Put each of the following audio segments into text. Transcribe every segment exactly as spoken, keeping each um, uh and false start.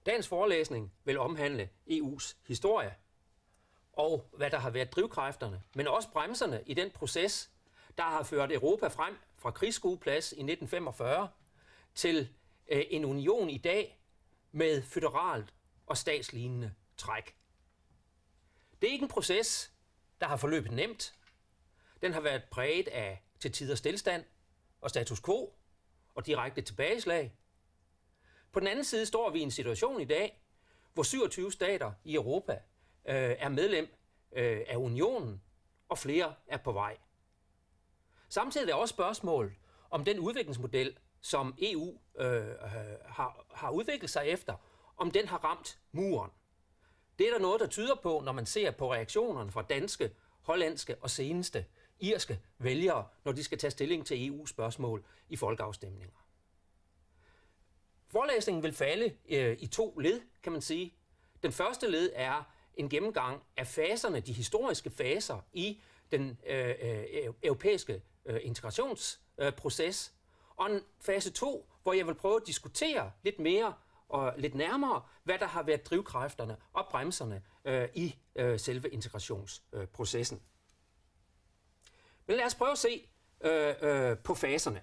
Dagens forelæsning vil omhandle E U's historie og hvad der har været drivkræfterne, men også bremserne i den proces, der har ført Europa frem fra krigsskueplads i nitten femogfyrre til øh, en union i dag med føderalt og statslignende træk. Det er ikke en proces, der har forløbet nemt. Den har været præget af til tider stilstand og status quo og direkte tilbageslag. På den anden side står vi i en situation i dag, hvor syvogtyve stater i Europa øh, er medlem øh, af unionen, og flere er på vej. Samtidig er der også spørgsmål om den udviklingsmodel, som E U øh, har, har udviklet sig efter, om den har ramt muren. Det er der noget, der tyder på, når man ser på reaktionerne fra danske, hollandske og seneste irske vælgere, når de skal tage stilling til E U-spørgsmål i folkeafstemninger. Forelæsningen vil falde øh, i to led, kan man sige. Den første led er en gennemgang af faserne, de historiske faser i den øh, øh, europæiske øh, integrationsproces, øh, og en fase to, hvor jeg vil prøve at diskutere lidt mere og lidt nærmere, hvad der har været drivkræfterne og bremserne øh, i øh, selve integrationsprocessen. Øh, Men lad os prøve at se øh, øh, på faserne.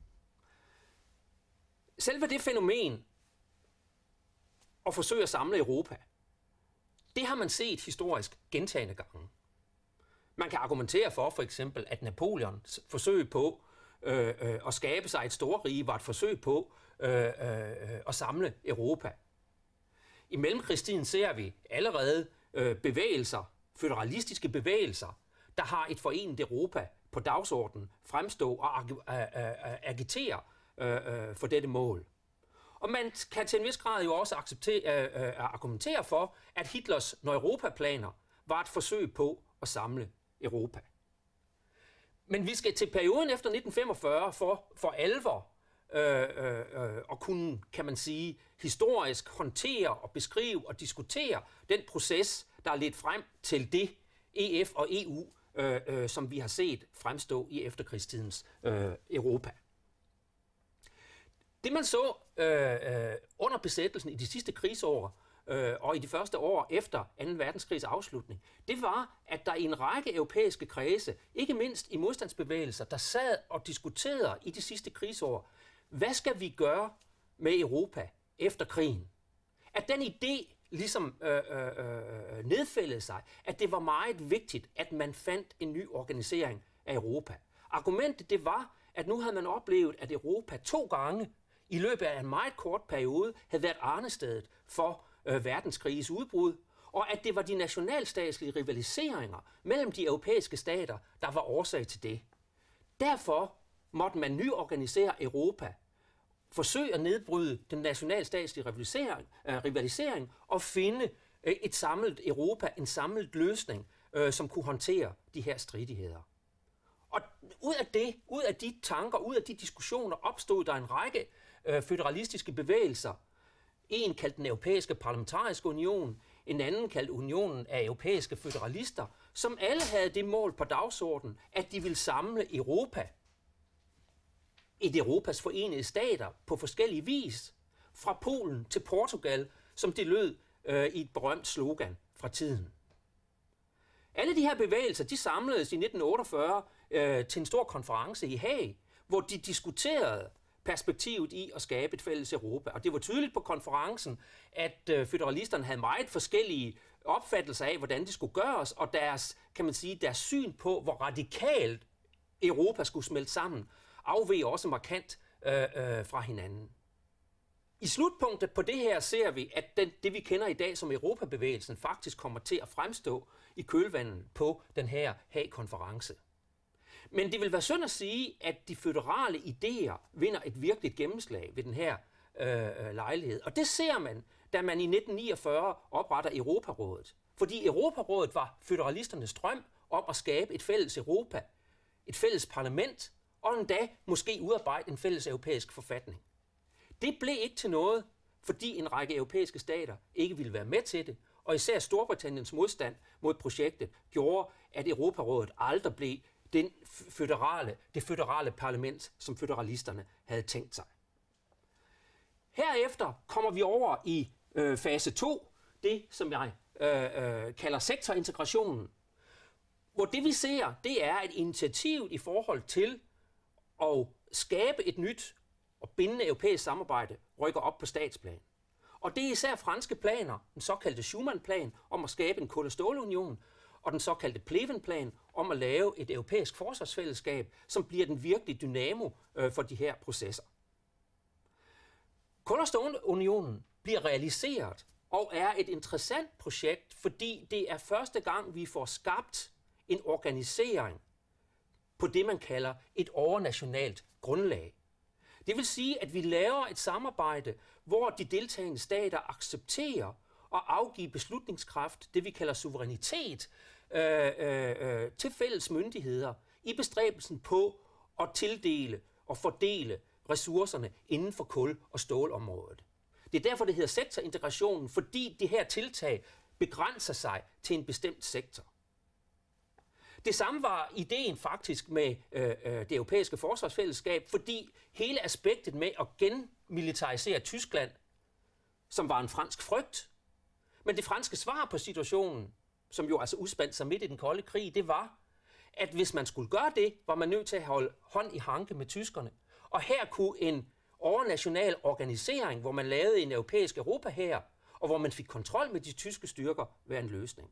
Selve det fænomen at forsøge at samle Europa, det har man set historisk gentagne gange. Man kan argumentere for, for eksempel, at Napoleons forsøg på øh, øh, at skabe sig et storrige var et forsøg på øh, øh, at samle Europa. I mellemkrigstiden ser vi allerede øh, bevægelser, føderalistiske bevægelser, der har et forenet Europa på dagsordenen, fremstå og ag- ag- ag- agitere øh, øh, for dette mål. Og man kan til en vis grad jo også acceptere, øh, øh, argumentere for, at Hitlers Europa-planer var et forsøg på at samle Europa. Men vi skal til perioden efter nitten femogfyrre for, for alvor øh, øh, at kunne, kan man sige, historisk håndtere og beskrive og diskutere den proces, der er ledt frem til det E F og E U, øh, øh, som vi har set fremstå i efterkrigstidens øh, Europa. Det man så øh, øh, under besættelsen i de sidste krigsår øh, og i de første år efter anden verdenskrigs afslutning, det var, at der i en række europæiske kredse, ikke mindst i modstandsbevægelser, der sad og diskuterede i de sidste krigsår, hvad skal vi gøre med Europa efter krigen? At den idé ligesom øh, øh, nedfældede sig, at det var meget vigtigt, at man fandt en ny organisering af Europa. Argumentet det var, at nu havde man oplevet, at Europa to gange i løbet af en meget kort periode havde været arnestedet for øh, verdenskrigens udbrud, og at det var de nationalstatslige rivaliseringer mellem de europæiske stater, der var årsag til det. Derfor måtte man nyorganisere Europa, forsøge at nedbryde den nationalstatslige rivalisering, øh, rivalisering og finde øh, et samlet Europa, en samlet løsning, øh, som kunne håndtere de her stridigheder. Og ud af det, ud af de tanker, ud af de diskussioner, opstod der en række øh, føderalistiske bevægelser. En kaldt den Europæiske Parlamentariske Union, en anden kaldt Unionen af Europæiske Føderalister, som alle havde det mål på dagsordenen, at de ville samle Europa, et Europas forenede stater, på forskellige vis, fra Polen til Portugal, som det lød øh, i et berømt slogan fra tiden. Alle de her bevægelser, de samledes i nitten otteogfyrre øh, til en stor konference i Haag, hvor de diskuterede perspektivet i at skabe et fælles Europa. Og det var tydeligt på konferencen, at øh, føderalisterne havde meget forskellige opfattelser af, hvordan det skulle gøres, og deres, kan man sige, deres syn på, hvor radikalt Europa skulle smelte sammen, afveg også markant øh, øh, fra hinanden. I slutpunktet på det her ser vi, at den, det vi kender i dag som Europabevægelsen faktisk kommer til at fremstå i kølvandet på den her Haag-konference. Men det vil være synd at sige, at de føderale idéer vinder et virkeligt gennemslag ved den her øh, lejlighed. Og det ser man, da man i nitten niogfyrre opretter Europarådet. Fordi Europarådet var føderalisternes drøm om at skabe et fælles Europa, et fælles parlament, og endda måske udarbejde en fælles europæisk forfatning. Det blev ikke til noget, fordi en række europæiske stater ikke ville være med til det, og især Storbritanniens modstand mod projektet gjorde, at Europarådet aldrig blev den føderale, det føderale parlament, som føderalisterne havde tænkt sig. Herefter kommer vi over i øh, fase to, det som jeg øh, øh, kalder sektorintegrationen, hvor det vi ser, det er et initiativ i forhold til at skabe et nyt og bindende europæisk samarbejde, rykker op på statsplan. Og det er især franske planer, den såkaldte Schuman-plan om at skabe en kul- og stålunion, og den såkaldte Pleven-plan om at lave et europæisk forsvarsfællesskab, som bliver den virkelige dynamo øh, for de her processer. Kul- og stålunionen bliver realiseret og er et interessant projekt, fordi det er første gang, vi får skabt en organisering på det, man kalder et overnationalt grundlag. Det vil sige, at vi laver et samarbejde, hvor de deltagende stater accepterer at afgive beslutningskraft, det vi kalder suverænitet, øh, øh, til fælles myndigheder i bestræbelsen på at tildele og fordele ressourcerne inden for kul- og stålområdet. Det er derfor, det hedder sektorintegrationen, fordi det her tiltag begrænser sig til en bestemt sektor. Det samme var ideen faktisk med øh, det europæiske forsvarsfællesskab, fordi hele aspektet med at genmilitarisere Tyskland, som var en fransk frygt, men det franske svar på situationen, som jo altså udspandt sig midt i den kolde krig, det var, at hvis man skulle gøre det, var man nødt til at holde hånd i hanke med tyskerne. Og her kunne en overnational organisering, hvor man lavede en europæisk Europa-hær, og hvor man fik kontrol med de tyske styrker, være en løsning.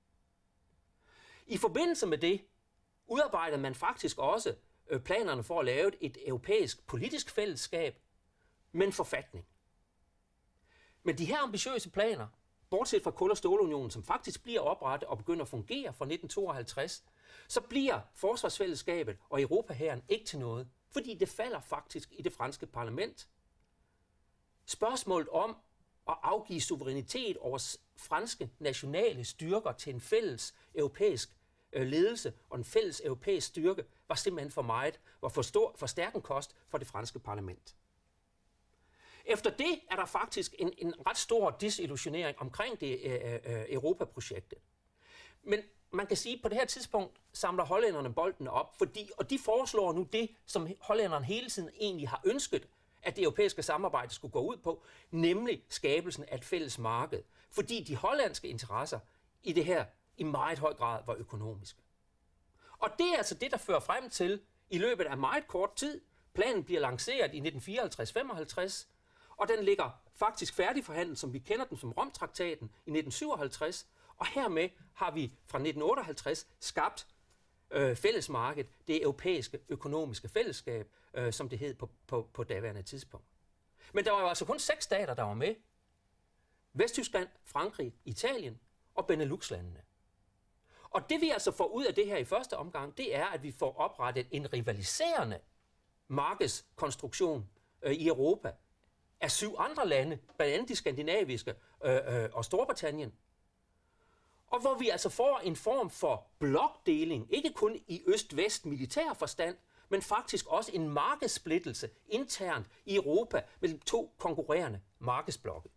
I forbindelse med det udarbejdede man faktisk også planerne for at lave et europæisk politisk fællesskab med en forfatning. Men de her ambitiøse planer, bortset fra kul- og stålunionen, som faktisk bliver oprettet og begynder at fungere fra nitten tooghalvtreds, så bliver forsvarsfællesskabet og Europahæren ikke til noget, fordi det falder faktisk i det franske parlament. Spørgsmålet om at afgive suverænitet over franske nationale styrker til en fælles europæisk ledelse og en fælles europæisk styrke var simpelthen for meget, var for, stor, for stærk en kost for det franske parlament. Efter det er der faktisk en, en ret stor disillusionering omkring det øh, øh, Europa-projektet. Men man kan sige, at på det her tidspunkt samler hollænderne bolden op, fordi, og de foreslår nu det, som hollænderne hele tiden egentlig har ønsket, at det europæiske samarbejde skulle gå ud på, nemlig skabelsen af et fælles marked, fordi de hollandske interesser i det her i meget høj grad var økonomiske. Og det er altså det, der fører frem til, i løbet af meget kort tid, planen bliver lanceret i nitten fireoghalvtreds femoghalvtreds, og den ligger faktisk færdigforhandlet, som vi kender den som Romtraktaten i nitten syvoghalvtreds, og hermed har vi fra nitten otteoghalvtreds skabt øh, fællesmarkedet, det europæiske økonomiske fællesskab, øh, som det hed på, på, på daværende tidspunkt. Men der var jo altså kun seks stater, der var med. Vesttyskland, Frankrig, Italien og Benelux-landene. Og det vi altså får ud af det her i første omgang, det er, at vi får oprettet en rivaliserende markedskonstruktion øh, i Europa af syv andre lande, blandt andet de skandinaviske øh, øh, og Storbritannien. Og hvor vi altså får en form for blokdeling, ikke kun i øst-vest militær forstand, men faktisk også en markedssplittelse internt i Europa mellem to konkurrerende markedsblokke.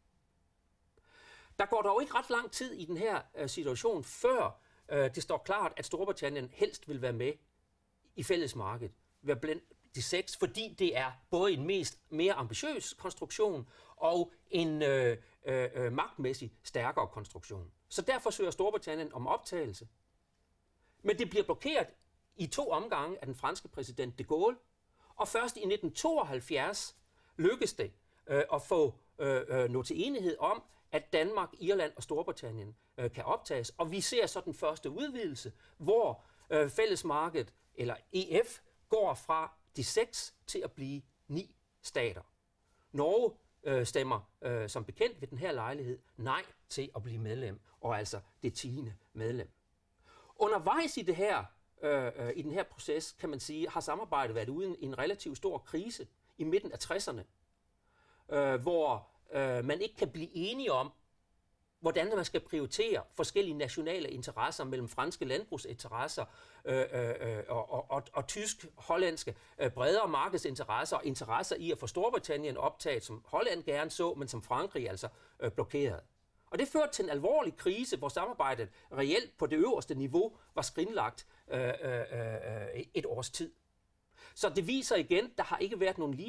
Der går dog ikke ret lang tid i den her øh, situation, før øh, det står klart, at Storbritannien helst vil være med i fællesmarkedet, være blandt de seks, fordi det er både en mest mere ambitiøs konstruktion og en øh, øh, magtmæssig stærkere konstruktion. Så derfor søger Storbritannien om optagelse. Men det bliver blokeret i to omgange af den franske præsident de Gaulle, og først i nitten tooghalvfjerds lykkes det øh, at få øh, nå til enighed om, at Danmark, Irland og Storbritannien øh, kan optages. Og vi ser så den første udvidelse, hvor øh, fællesmarkedet, eller E F, går fra de seks til at blive ni stater. Norge øh, stemmer øh, som bekendt ved den her lejlighed nej til at blive medlem, og altså det tiende medlem. Undervejs i, det her, øh, øh, i den her proces, kan man sige, har samarbejdet været uden i en relativt stor krise i midten af tresserne, øh, hvor øh, man ikke kan blive enige om, hvordan man skal prioritere forskellige nationale interesser mellem franske landbrugsinteresser øh, øh, og, og, og, og tysk-hollandske øh, bredere markedsinteresser og interesser i at få Storbritannien optaget, som Holland gerne så, men som Frankrig altså øh, blokerede. Og det førte til en alvorlig krise, hvor samarbejdet reelt på det øverste niveau var skrinlagt øh, øh, øh, et års tid. Så det viser igen, der har ikke været nogen ligevej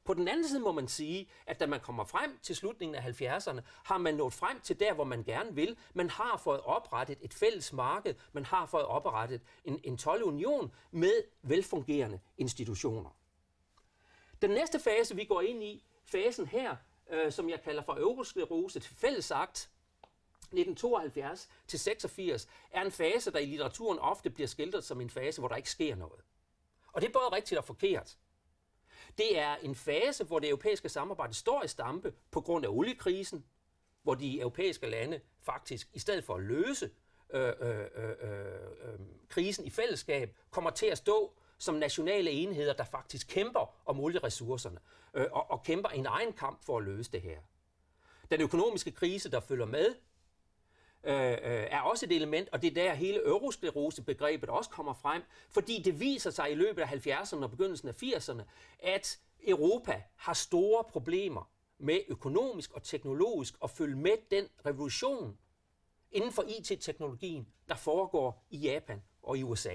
På den anden side må man sige, at da man kommer frem til slutningen af halvfjerdserne, har man nået frem til der, hvor man gerne vil. Man har fået oprettet et fælles marked, man har fået oprettet en, en toldunion med velfungerende institutioner. Den næste fase, vi går ind i, fasen her, øh, som jeg kalder for eurosklerose til fællesakt, nitten tooghalvfjerds til seksogfirs, er en fase, der i litteraturen ofte bliver skildret som en fase, hvor der ikke sker noget. Og det er både rigtigt og forkert. Det er en fase, hvor det europæiske samarbejde står i stampe på grund af oliekrisen, hvor de europæiske lande faktisk, i stedet for at løse øh, øh, øh, øh, krisen i fællesskab, kommer til at stå som nationale enheder, der faktisk kæmper om olieressourcerne øh, og, og kæmper en egen kamp for at løse det her. Den økonomiske krise, der følger med, øh, er også et element, og det er der hele eurosklerose-begrebet også kommer frem, fordi det viser sig i løbet af halvfjerdserne og begyndelsen af firserne, at Europa har store problemer med økonomisk og teknologisk at følge med den revolution inden for I T-teknologien, der foregår i Japan og i U S A.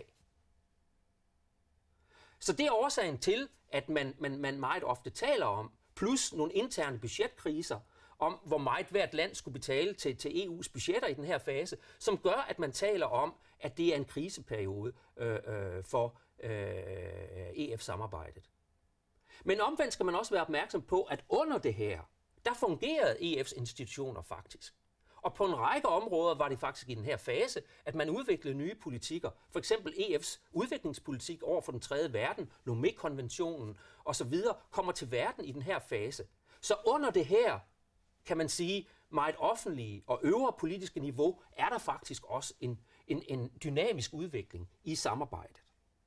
Så det er årsagen til, at man, man, man meget ofte taler om, plus nogle interne budgetkriser, om hvor meget hvert land skulle betale til, til E U's budgetter i den her fase, som gør, at man taler om, at det er en kriseperiode øh, øh, for øh, E F-samarbejdet. Men omvendt skal man også være opmærksom på, at under det her, der fungerede E F's institutioner faktisk. Og på en række områder var det faktisk i den her fase, at man udviklede nye politikker. For eksempel E F's udviklingspolitik over for den tredje verden, Lomé-konventionen osv. kommer til verden i den her fase. Så under det her, kan man sige, meget offentlige og øvre politiske niveau, er der faktisk også en, en, en dynamisk udvikling i samarbejdet.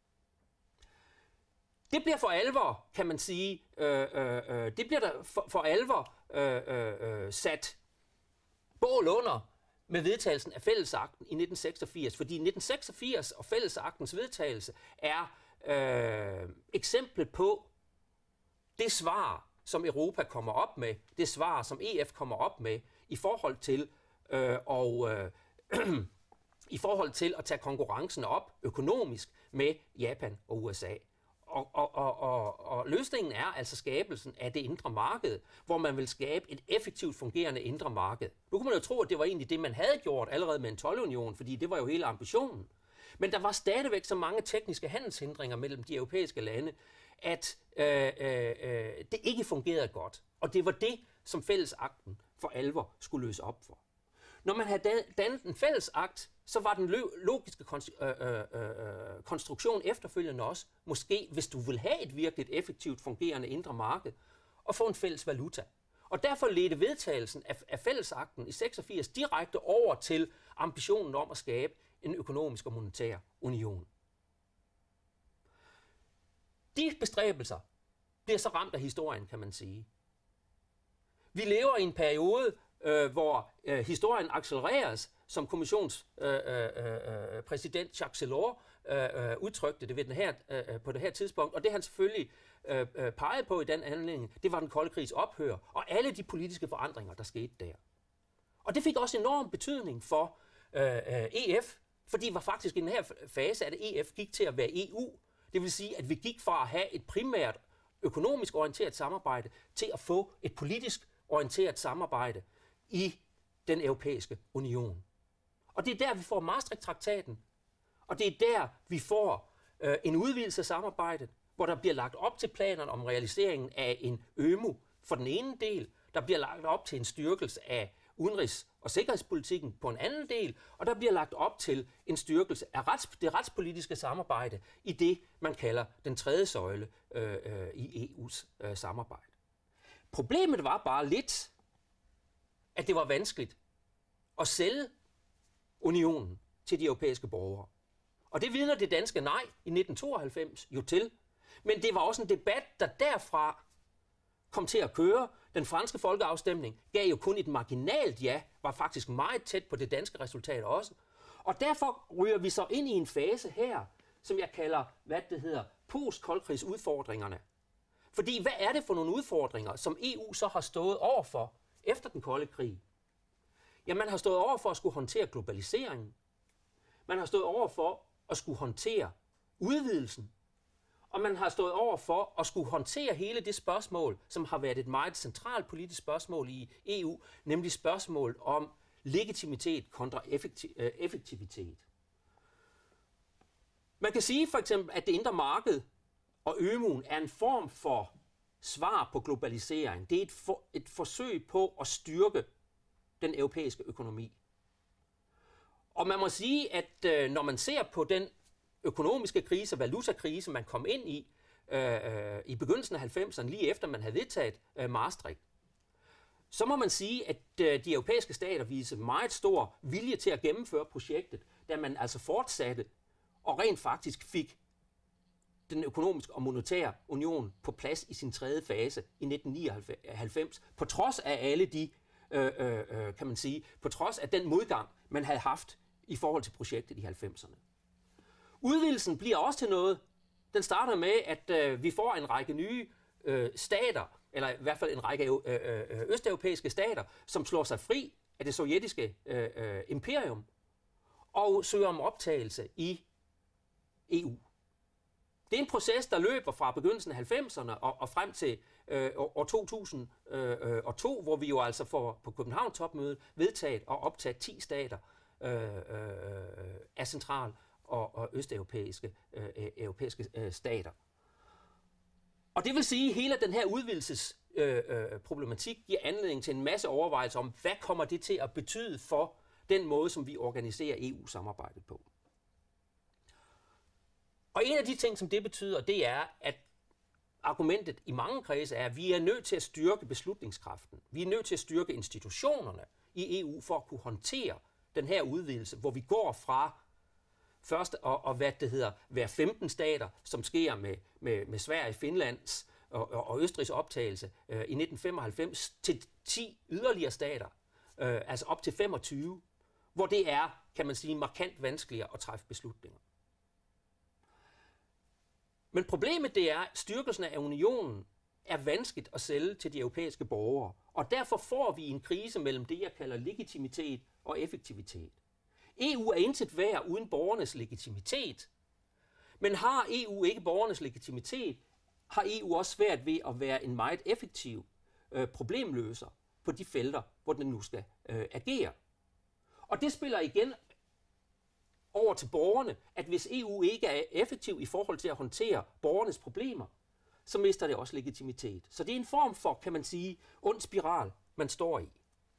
Det bliver for alvor, kan man sige, øh, øh, øh, det bliver der for, for alvor øh, øh, sat bål under med vedtagelsen af fællesakten i nitten seksogfirs, fordi nitten seksogfirs og fællesagtens vedtagelse er øh, eksemplet på det svar, som Europa kommer op med, det svar, som E F kommer op med i forhold til øh, og øh, i forhold til at tage konkurrencen op økonomisk med Japan og U S A. Og, og, og, og, og løsningen er altså skabelsen af det indre marked, hvor man vil skabe et effektivt fungerende indre marked. Nu kunne man jo tro, at det var egentlig det, man havde gjort allerede med en toldunion, fordi det var jo hele ambitionen. Men der var stadigvæk så mange tekniske handelshindringer mellem de europæiske lande, at øh, øh, det ikke fungerede godt. Og det var det, som fællesakten for alvor skulle løse op for. Når man havde dannet en fællesakt, så var den logiske konstruktion efterfølgende også, måske hvis du vil have et virkelig effektivt fungerende indre marked, og få en fælles valuta. Og derfor ledte vedtagelsen af, af fællesakten i seksogfirs direkte over til ambitionen om at skabe en økonomisk og monetær union. De bestræbelser bliver så ramt af historien, kan man sige. Vi lever i en periode, øh, hvor øh, historien accelereres, som kommissionspræsident øh, øh, Jacques Delors øh, øh, udtrykte det ved den her, øh, på det her tidspunkt. Og det han selvfølgelig øh, øh, pegede på i den anledning, det var den kolde krigs ophør og alle de politiske forandringer, der skete der. Og det fik også enorm betydning for øh, øh, E F, fordi det var faktisk i den her fase, at E F gik til at være E U. Det vil sige, at vi gik fra at have et primært økonomisk orienteret samarbejde til at få et politisk orienteret samarbejde i den europæiske union. Og det er der, vi får Maastricht-traktaten, og det er der, vi får øh, en udvidelse af samarbejdet, hvor der bliver lagt op til planerne om realiseringen af en ømu for den ene del, der bliver lagt op til en styrkelse af udenrigs- og sikkerhedspolitikken på en anden del, og der bliver lagt op til en styrkelse af rets, det retspolitiske samarbejde i det, man kalder den tredje søjle øh, øh, i E U's øh, samarbejde. Problemet var bare lidt, at det var vanskeligt at sælge unionen til de europæiske borgere. Og det vidner det danske nej i nitten tooghalvfems jo til. Men det var også en debat, der derfra kom til at køre. Den franske folkeafstemning gav jo kun et marginalt ja, var faktisk meget tæt på det danske resultat også. Og derfor ryger vi så ind i en fase her, som jeg kalder, hvad det hedder, post-koldkrigsudfordringerne. Fordi hvad er det for nogle udfordringer, som E U så har stået overfor efter den kolde krig? Ja, man har stået over for at skulle håndtere globaliseringen. Man har stået over for at skulle håndtere udvidelsen. og man har stået over for at skulle håndtere hele det spørgsmål, som har været et meget centralt politisk spørgsmål i E U, nemlig spørgsmålet om legitimitet kontra effektiv, øh, effektivitet. Man kan sige for eksempel, at det indre marked og Ø M U'en er en form for svar på globalisering. Det er et, for, et forsøg på at styrke den europæiske økonomi. Og man må sige, at øh, når man ser på den økonomiske krise, valutakrise, man kom ind i øh, i begyndelsen af halvfemserne, lige efter man havde vedtaget øh, Maastricht, så må man sige, at øh, de europæiske stater viser meget stor vilje til at gennemføre projektet, da man altså fortsatte og rent faktisk fik den økonomiske og monetære union på plads i sin tredje fase i nitten nioghalvfems, på trods af alle de, øh, øh, kan man sige, på trods af den modgang, man havde haft i forhold til projektet i halvfemserne. Udvidelsen bliver også til noget. Den starter med, at øh, vi får en række nye øh, stater, eller i hvert fald en række øh, øh, østeuropæiske stater, som slår sig fri af det sovjetiske øh, øh, imperium og søger om optagelse i E U. Det er en proces, der løber fra begyndelsen af halvfemserne og, og frem til øh, år to tusind og to, hvor vi jo altså får på København-topmødet vedtaget og optaget ti stater øh, øh, af central- og, og østeuropæiske øh, europæiske øh, stater. Og det vil sige, at hele den her udvidelsesproblematik øh, øh, giver anledning til en masse overvejelser om, hvad kommer det til at betyde for den måde, som vi organiserer E U-samarbejdet på. Og en af de ting, som det betyder, det er, at argumentet i mange kredse er, at vi er nødt til at styrke beslutningskraften. Vi er nødt til at styrke institutionerne i E U for at kunne håndtere den her udvidelse, hvor vi går fra først og, og hvad det hedder, hver femten stater, som sker med, med, med Sverige, Finlands og, og, og Østrigs optagelse øh, i nitten femoghalvfems, til ti yderligere stater, øh, altså op til femogtyve, hvor det er, kan man sige, markant vanskeligere at træffe beslutninger. Men problemet det er, at styrkelsen af unionen er vanskeligt at sælge til de europæiske borgere, og derfor får vi en krise mellem det, jeg kalder legitimitet og effektivitet. E U er intet værd uden borgernes legitimitet, men har E U ikke borgernes legitimitet, har E U også svært ved at være en meget effektiv øh, problemløser på de felter, hvor den nu skal øh, agere. Og det spiller igen over til borgerne, at hvis E U ikke er effektiv i forhold til at håndtere borgernes problemer, så mister det også legitimitet. Så det er en form for, kan man sige, ond spiral, man står i.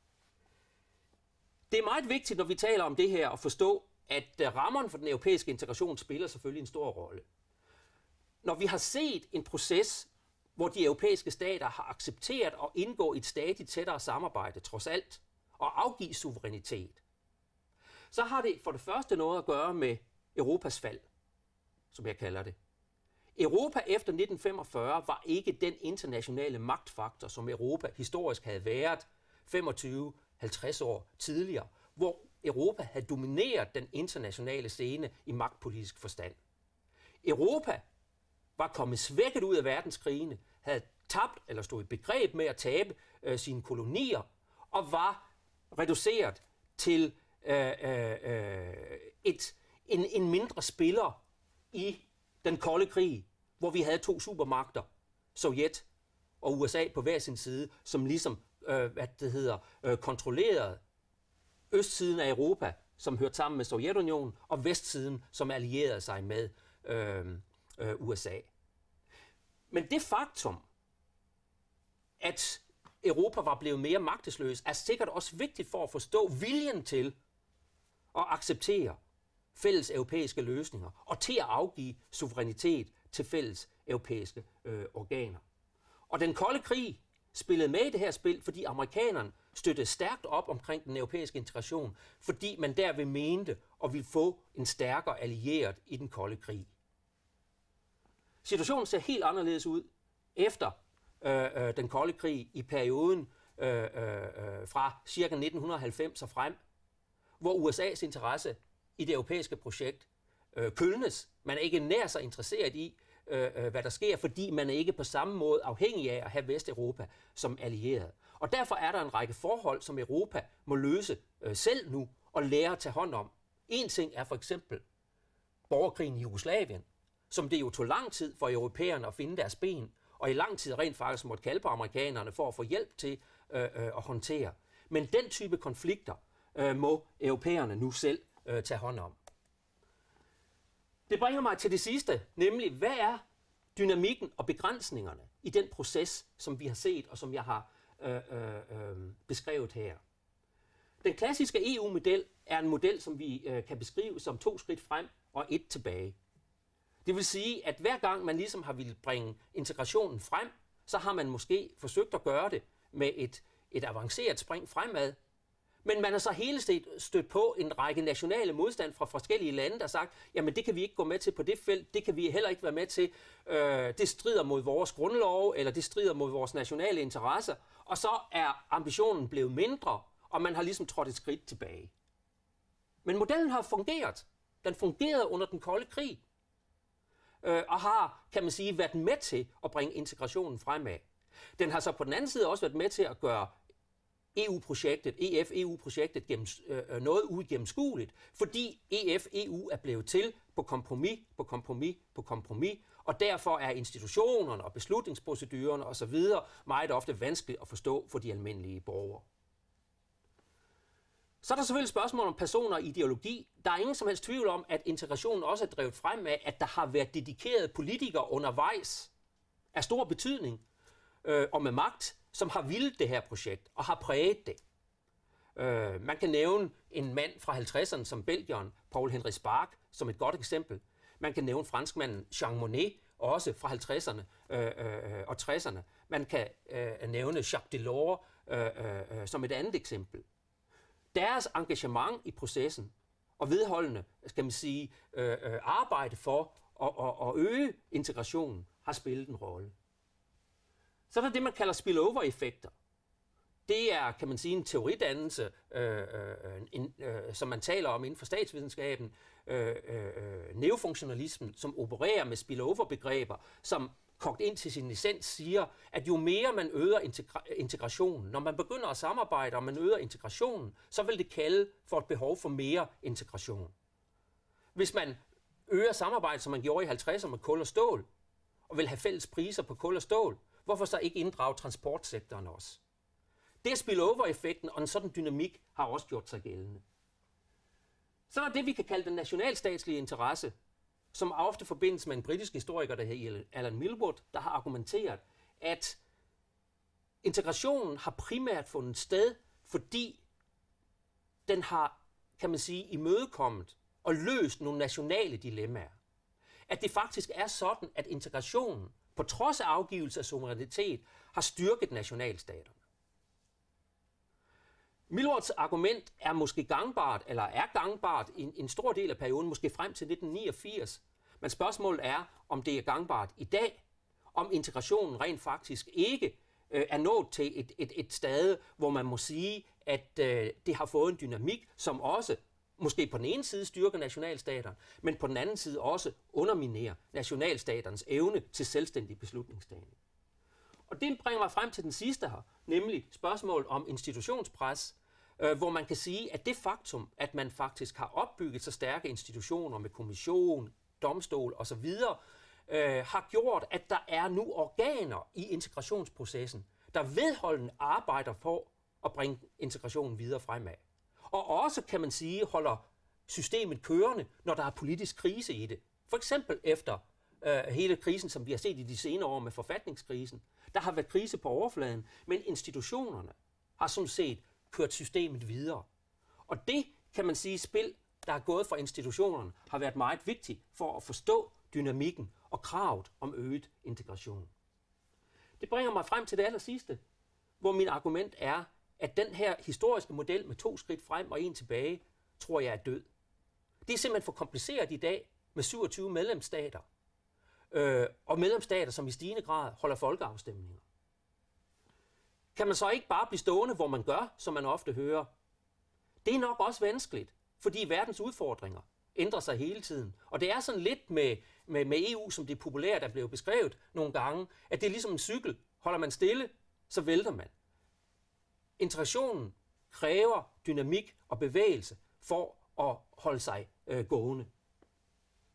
Det er meget vigtigt, når vi taler om det her, at forstå, at rammerne for den europæiske integration spiller selvfølgelig en stor rolle. Når vi har set en proces, hvor de europæiske stater har accepteret at indgå i et stadigt tættere samarbejde, trods alt, og afgive suverænitet, så har det for det første noget at gøre med Europas fald, som jeg kalder det. Europa efter nitten femogfyrre var ikke den internationale magtfaktor, som Europa historisk havde været femogtyve til halvtreds år tidligere, hvor Europa havde domineret den internationale scene i magtpolitisk forstand. Europa var kommet svækket ud af verdenskrigene, havde tabt eller stod i begreb med at tabe øh, sine kolonier, og var reduceret til øh, øh, et, en, en mindre spiller i den kolde krig, hvor vi havde to supermagter, Sovjet og U S A på hver sin side, som ligesom øh, hvad det hedder, øh, kontrollerede østsiden af Europa, som hørte sammen med Sovjetunionen, og vestsiden, som allierede sig med øh, øh, U S A. Men det faktum, at Europa var blevet mere magtesløs, er sikkert også vigtigt for at forstå viljen til at acceptere fælles europæiske løsninger og til at afgive suverænitet til fælles europæiske øh, organer. Og den kolde krig spillede med i det her spil, fordi amerikanerne støttede stærkt op omkring den europæiske integration, fordi man derved mente at ville få en stærkere allieret i den kolde krig. Situationen ser helt anderledes ud efter øh, øh, den kolde krig i perioden øh, øh, fra ca. nitten halvfems og frem, hvor U S A's interesse i det europæiske projekt øh, kølnes. Man er ikke nær så interesseret i, øh, hvad der sker, fordi man er ikke på samme måde afhængig af at have Vesteuropa som allieret. Og derfor er der en række forhold, som Europa må løse øh, selv nu og lære at tage hånd om. En ting er for eksempel borgerkrigen i Jugoslavien, som det jo tog lang tid for europæerne at finde deres ben, og i lang tid rent faktisk måtte kalde på amerikanerne for at få hjælp til øh, øh, at håndtere. Men den type konflikter øh, må europæerne nu selv øh, tage hånd om. Det bringer mig til det sidste, nemlig hvad er dynamikken og begrænsningerne i den proces, som vi har set og som jeg har øh, øh, øh, beskrevet her. Den klassiske E U-model er en model, som vi øh, kan beskrive som to skridt frem og et tilbage. Det vil sige, at hver gang man ligesom har ville bringe integrationen frem, så har man måske forsøgt at gøre det med et, et avanceret spring fremad. Men man har så hele tiden stødt på en række nationale modstand fra forskellige lande, der har sagt, jamen det kan vi ikke gå med til på det felt, det kan vi heller ikke være med til, øh, det strider mod vores grundlov, eller det strider mod vores nationale interesser, og så er ambitionen blevet mindre, og man har ligesom trådt et skridt tilbage. Men modellen har fungeret. Den fungerede under den kolde krig, øh, og har, kan man sige, været med til at bringe integrationen fremad. Den har så på den anden side også været med til at gøre E U-projektet, E F-E U-projektet gennem, øh, noget uigennemskueligt, fordi E F-E U er blevet til på kompromis, på kompromis, på kompromis, og derfor er institutionerne og beslutningsprocedurerne osv. meget ofte vanskeligt at forstå for de almindelige borgere. Så er der selvfølgelig spørgsmål om personer og ideologi. Der er ingen som helst tvivl om, at integrationen også er drevet frem af, at der har været dedikerede politikere undervejs af stor betydning øh, og med magt, som har villet det her projekt og har præget det. Øh, man kan nævne en mand fra halvtredserne som belgieren, Paul Henri Spaak, som et godt eksempel. Man kan nævne franskmanden Jean Monnet, også fra halvtredserne øh, øh, og tresserne. Man kan øh, nævne Jacques Delors øh, øh, som et andet eksempel. Deres engagement i processen og vedholdende, skal man sige, øh, øh, arbejde for at, at, at øge integrationen har spillet en rolle. Så er der det, man kalder spillover-effekter. Det er, kan man sige, en teoridannelse, øh, øh, en, øh, som man taler om inden for statsvidenskaben, øh, øh, neofunktionalismen, som opererer med spillover-begreber, som kogt ind til sin essens siger, at jo mere man øger integra- integrationen, når man begynder at samarbejde, og man øger integrationen, så vil det kalde for et behov for mere integration. Hvis man øger samarbejdet, som man gjorde i halvtredserne med kul og stål, og vil have fælles priser på kul og stål, hvorfor så ikke inddrage transportsektoren også? Det spillover-effekten og en sådan dynamik har også gjort sig gældende. Så er det, vi kan kalde den nationalstatslige interesse, som ofte forbindes med en britisk historiker, der hedder Alan Milward, der har argumenteret, at integrationen har primært fundet sted, fordi den har, kan man sige, imødekommet og løst nogle nationale dilemmaer. At det faktisk er sådan, at integrationen, på trods af afgivelse af suverænitet, har styrket nationalstaterne. Milwards argument er måske gangbart, eller er gangbart i en, en stor del af perioden, måske frem til nitten niogfirs. Men spørgsmålet er, om det er gangbart i dag, om integrationen rent faktisk ikke øh, er nået til et, et, et stade, hvor man må sige, at øh, det har fået en dynamik, som også måske på den ene side styrker nationalstaterne, men på den anden side også underminerer nationalstaternes evne til selvstændig beslutningstagning. Og det bringer mig frem til den sidste her, nemlig spørgsmålet om institutionspres, øh, hvor man kan sige, at det faktum, at man faktisk har opbygget så stærke institutioner med kommission, domstol osv., øh, har gjort, at der er nu organer i integrationsprocessen, der vedholdende arbejder for at bringe integrationen videre fremad. Og også, kan man sige, holder systemet kørende, når der er politisk krise i det. For eksempel efter øh, hele krisen, som vi har set i de senere år med forfatningskrisen. Der har været krise på overfladen, men institutionerne har som set kørt systemet videre. Og det, kan man sige, spil, der er gået fra institutionerne, har været meget vigtigt for at forstå dynamikken og kravet om øget integration. Det bringer mig frem til det aller sidste, hvor min argument er, at den her historiske model med to skridt frem og en tilbage, tror jeg er død. Det er simpelthen for kompliceret i dag med syvogtyve medlemsstater, øh, og medlemsstater, som i stigende grad holder folkeafstemninger. Kan man så ikke bare blive stående, hvor man gør, som man ofte hører? Det er nok også vanskeligt, fordi verdens udfordringer ændrer sig hele tiden. Og det er sådan lidt med, med, med E U, som det populært er blevet beskrevet nogle gange, at det er ligesom en cykel. Holder man stille, så vælter man. Integrationen kræver dynamik og bevægelse for at holde sig øh, gående.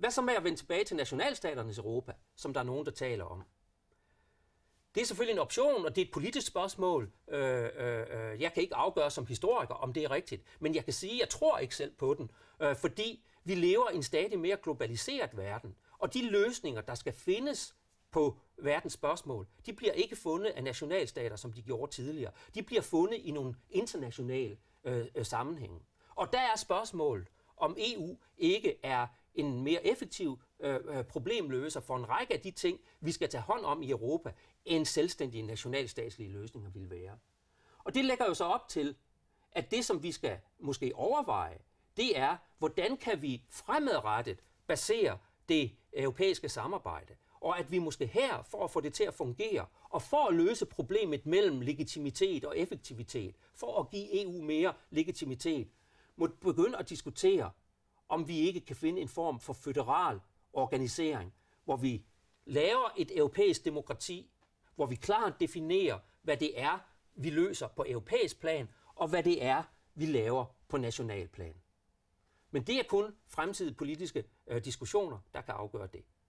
Hvad så med at vende tilbage til nationalstaternes Europa, som der er nogen, der taler om? Det er selvfølgelig en option, og det er et politisk spørgsmål. Øh, øh, jeg kan ikke afgøre som historiker, om det er rigtigt, men jeg kan sige, at jeg tror ikke selv på den, øh, fordi vi lever i en stadig mere globaliseret verden, og de løsninger, der skal findes på verdens spørgsmål, de bliver ikke fundet af nationalstater, som de gjorde tidligere. De bliver fundet i nogle internationale øh, øh, sammenhænge. Og der er spørgsmålet, om E U ikke er en mere effektiv øh, problemløser for en række af de ting, vi skal tage hånd om i Europa, end selvstændige nationalstatslige løsninger vil være. Og det lægger jo så op til, at det, som vi skal måske overveje, det er, hvordan kan vi fremadrettet basere det europæiske samarbejde, og at vi måske her, for at få det til at fungere, og for at løse problemet mellem legitimitet og effektivitet, for at give E U mere legitimitet, må begynde at diskutere, om vi ikke kan finde en form for føderal organisering, hvor vi laver et europæisk demokrati, hvor vi klart definerer, hvad det er, vi løser på europæisk plan, og hvad det er, vi laver på national plan. Men det er kun fremtidige politiske øh, diskussioner, der kan afgøre det.